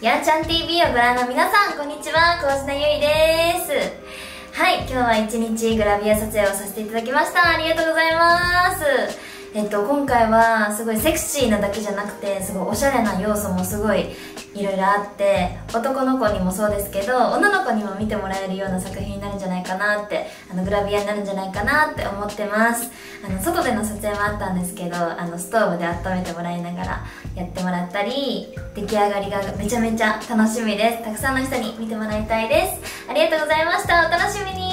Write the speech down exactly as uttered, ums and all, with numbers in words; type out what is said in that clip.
やんちゃん ティーブイ をご覧の皆さん、こんにちは、小島ゆいです。はい、今日は一日グラビア撮影をさせていただきました。ありがとうございます。えっと、今回はすごいセクシーなだけじゃなくて、すごいおしゃれな要素もすごいいろいろあって、男の子にもそうですけど、女の子にも見てもらえるような作品になるんじゃないかなって、あのグラビアになるんじゃないかなって思ってます。あの外での撮影もあったんですけど、あのストーブで温めてもらいながらやってもらったり、出来上がりがめちゃめちゃ楽しみです。たくさんの人に見てもらいたいです。ありがとうございました。お楽しみに。